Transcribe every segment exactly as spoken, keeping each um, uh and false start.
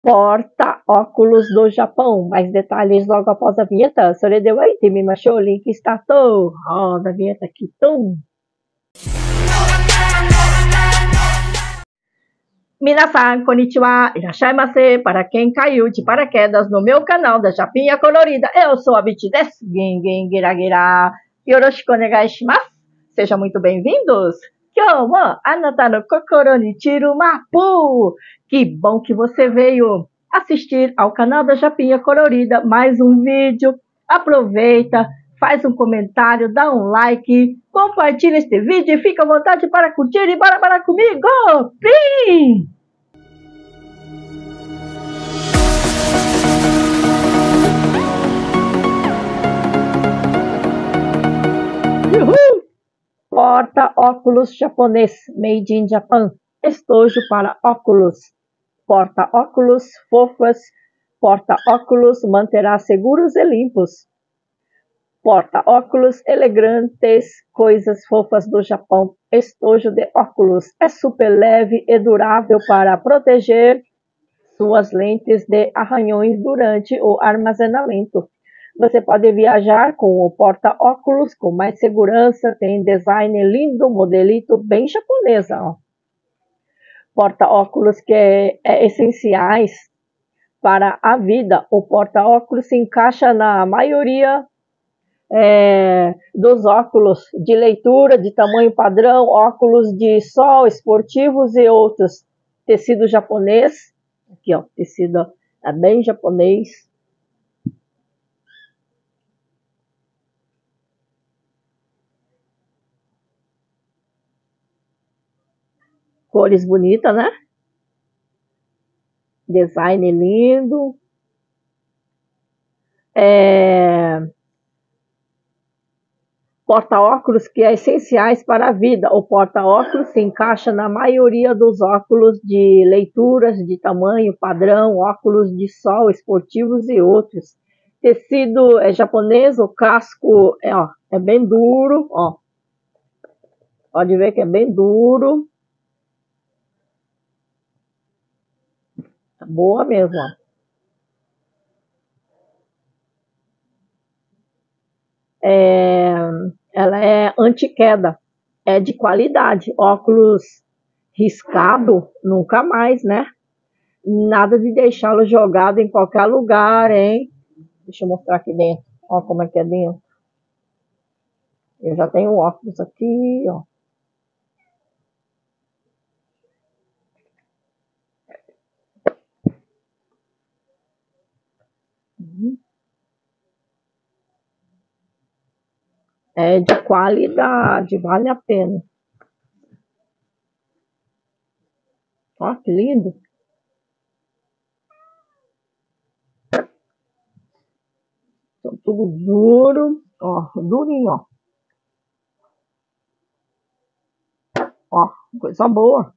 Porta-óculos do Japão. Mais detalhes logo após a vinheta. Soredewaite, Mimashou, link startou. Roda a vinheta aqui, tum. Minasan, konnichiwa, irashaimase. Para quem caiu de paraquedas no meu canal da Japinha Colorida, eu sou a Biti desu. Gengen gira gira. Yoroshiku onegai shimasu. Sejam muito bem-vindos. Kyou mo anata no kokoro ni chiru mapu. Que bom que você veio assistir ao canal da Japinha Colorida. Mais um vídeo. Aproveita, faz um comentário, dá um like, compartilha este vídeo e fica à vontade para curtir e bora, bora comigo! Pim! Uhul! Porta-óculos japonês, made in Japan. Estojo para óculos. Porta-óculos fofas. Porta-óculos manterá seguros e limpos. Porta-óculos elegantes, coisas fofas do Japão. Estojo de óculos é super leve e durável para proteger suas lentes de arranhões durante o armazenamento. Você pode viajar com o porta-óculos com mais segurança. Tem design lindo, modelito bem japonesa. Ó. Porta-óculos que é, é essenciais para a vida. O porta-óculos se encaixa na maioria é, dos óculos de leitura de tamanho padrão, óculos de sol, esportivos e outros. Tecido japonês. Aqui, ó, tecido é bem japonês. Cores bonitas, né? Design lindo. É... Porta-óculos que é essenciais para a vida. O porta-óculos se encaixa na maioria dos óculos de leituras de tamanho padrão, óculos de sol, esportivos e outros. Tecido é japonês, o casco é, ó, é bem duro, ó. Pode ver que é bem duro. Boa mesmo, ó. É, ela é anti-queda, é de qualidade. Óculos riscado, nunca mais, né? Nada de deixá-lo jogado em qualquer lugar, hein? Deixa eu mostrar aqui dentro. Ó como é que é dentro. Eu já tenho óculos aqui, ó. É de qualidade, vale a pena. Ó, que lindo. São tudo duro, ó, durinho, ó. Ó, coisa boa.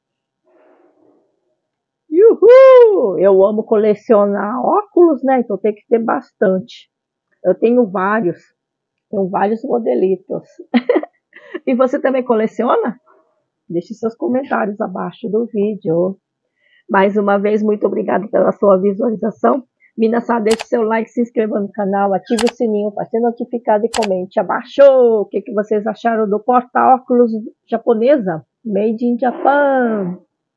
Uhul! Eu amo colecionar óculos, né? Então tem que ter bastante. Eu tenho vários. Tenho vários modelitos. E você também coleciona? Deixe seus comentários abaixo do vídeo. Mais uma vez, muito obrigado pela sua visualização. Minasan, deixe seu like, se inscreva no canal, ative o sininho para ser notificado e comente abaixo. O que, que vocês acharam do porta-óculos japonesa? Made in Japan.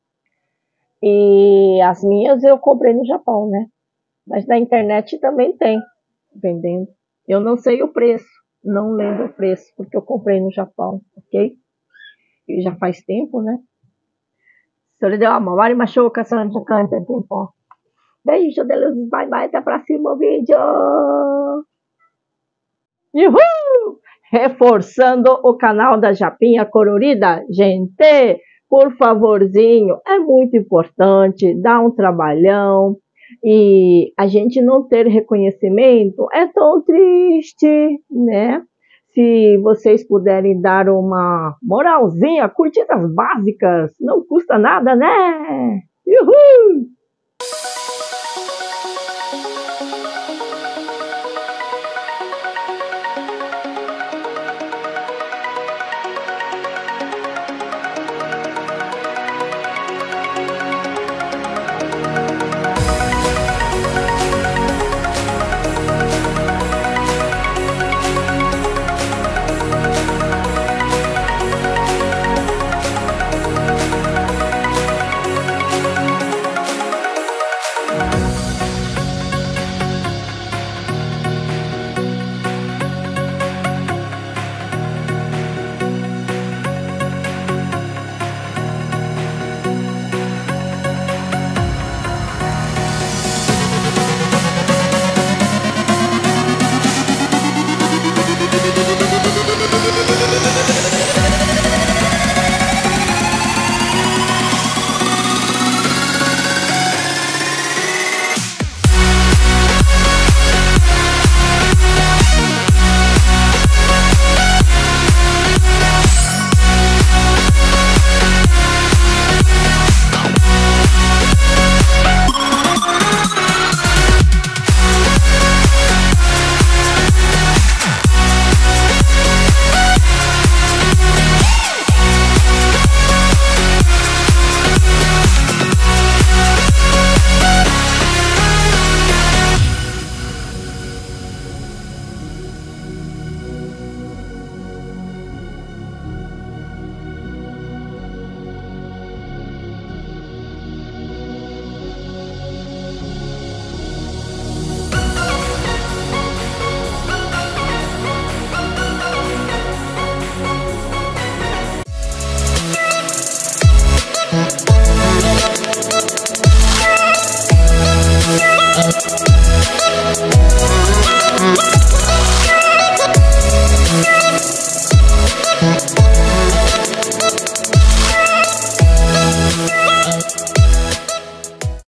E as minhas eu comprei no Japão, né? Mas na internet também tem, vendendo. Eu não sei o preço, não lembro o preço, porque eu comprei no Japão, ok? E já faz tempo, né? Beijo de luz, bye bye, até o próximo vídeo! Uhul! Reforçando o canal da Japinha Colorida, gente, por favorzinho, é muito importante, dá um trabalhão, e a gente não ter reconhecimento é tão triste, né? Se vocês puderem dar uma moralzinha, curtidas básicas, não custa nada, né? Uhul!